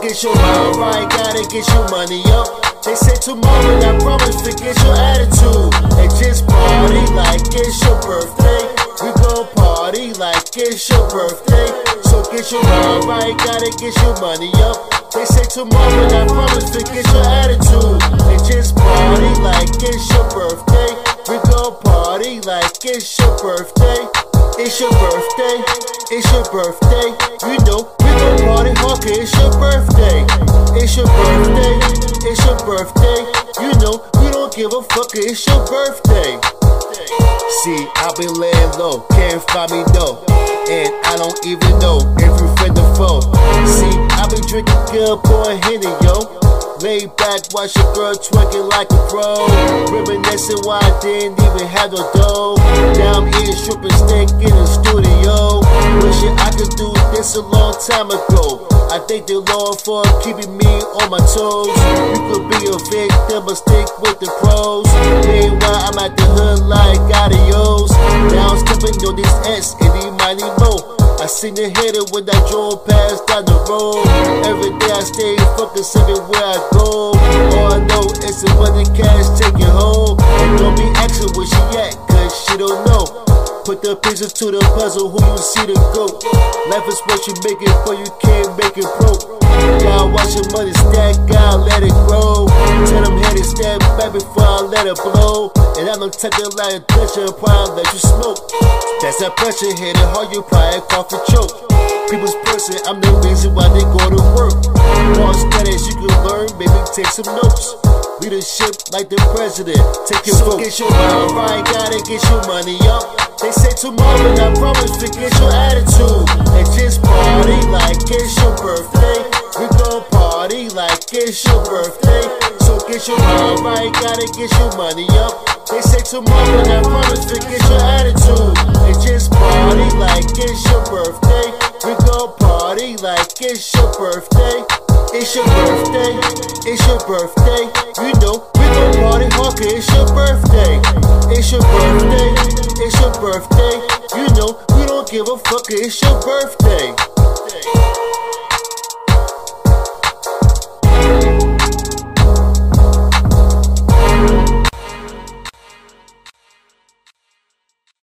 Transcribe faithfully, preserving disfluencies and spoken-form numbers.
get your mind right, gotta get your money up. They say tomorrow, and I promise forget your attitude. And just party like it's your birthday. We gon' party like it's your birthday. So get your mind right, gotta get your money up. They say tomorrow, and I promise forget your attitude. And just party like it's your birthday. We gon' party like it's your birthday. It's your birthday, it's your birthday. You know, we gon' party hard 'cause it's your birthday. It's your birthday, it's your birthday. You know, we don't give a fuck 'cause it's your birthday. See, I been laying low, can't find me no. And I don't even know if you friend or foe. See, I been drinking good boy Henny, yo. Lay back, watch your girl twerking like a pro. Reminiscing why I didn't even have no dough. Now I'm eating shrimp and steak in the studio. Wishing I could do this a long time ago. I thank the Lord for keeping me on my toes. You could be a victim, but stick with the pros. Meanwhile, I'm at the hood like adios. Now I'm stepping on these S and these mighty mo. I seen the hitter when I drove past down the road. Every day I stay focused everywhere I go. All I know is the money cash take you home. And don't be asking where she at, 'cause she don't know. Put the pieces to the puzzle, who you see the goat. Life is what you make it for, you can't make it broke. Gotta watch your money stack, gotta let it grow. Tell them head and step back before I let it blow. And I'm the type that like pressure, probably let you smoke. That's that pressure hitting hard, you probably cough and choke. People's person, I'm the reason why they go to work. More studies you can learn, maybe take some notes. Leadership like the president, take your vote. So get your mind right, gotta get your money up. They say tomorrow, and I promise forget your attitude. And just party like it's your birthday. We gon' party like it's your birthday. So get your mind right, gotta get your money up. They say tomorrow, and I promise forget your attitude. And just party like it's your birthday. We gon' party like it's your birthday. It's your birthday, it's your birthday. You know, we gon' party hard 'cause it's your birthday. It's your birthday, it's your birthday. You know, we don't give a fuck 'cause it's your birthday.